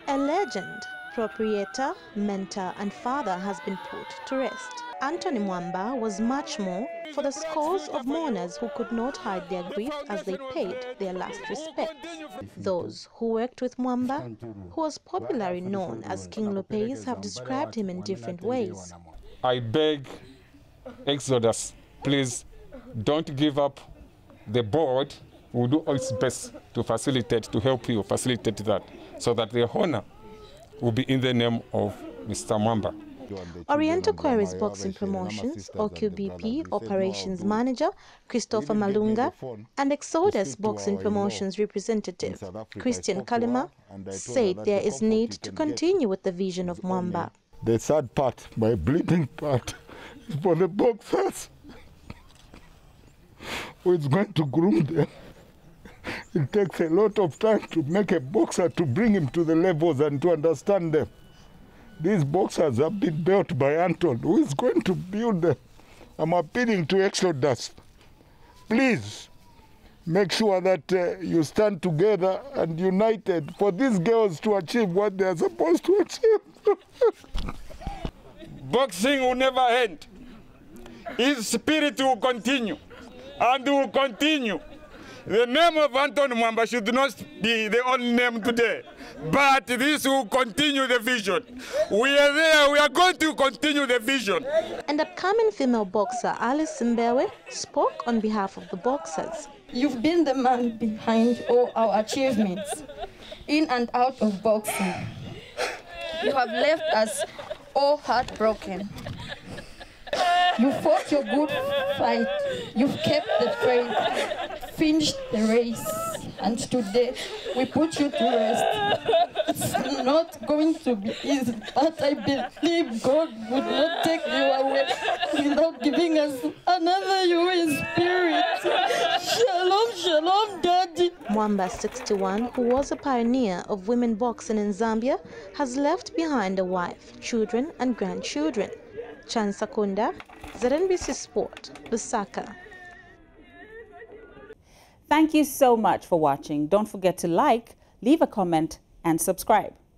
A legend, proprietor, mentor and father has been put to rest. Anthony Mwamba was much more for the scores of mourners who could not hide their grief as they paid their last respects. Those who worked with Mwamba, who was popularly known as King Lopez, have described him in different ways. I beg Exodus, please don't give up. The board will do its best to facilitate, to help you facilitate that, so that the honor will be in the name of Mr. Mwamba. Oriental Quarries Boxing Promotions, OQBP Operations Manager Christopher Malunga and Exodus Boxing Promotions representative Christian Kalima said there is need to continue with the vision of Mwamba. The sad part, my bleeding part, is for the boxers who is going to groom them. It takes a lot of time to make a boxer, to bring him to the levels and to understand them. These boxers have been built by Anton. Who is going to build them? I'm appealing to Exodus. Please, make sure that you stand together and united for these girls to achieve what they are supposed to achieve. Boxing will never end. His spirit will continue and will continue. The name of Anton Mwamba should not be the only name today, but this will continue the vision. We are there, we are going to continue the vision. And upcoming female boxer Alice Mbewe spoke on behalf of the boxers. You've been the man behind all our achievements in and out of boxing. You have left us all heartbroken. You fought your good fight. You've kept the faith, finished the race, and today we put you to rest. It's not going to be easy, but I believe God would not take you away without giving us another you in spirit. Shalom, shalom, Daddy. Mwamba, 61, who was a pioneer of women boxing in Zambia, has left behind a wife, children and grandchildren. Chan Sakunda, ZNBC Sport, Lusaka. Thank you so much for watching. Don't forget to like, leave a comment, and subscribe.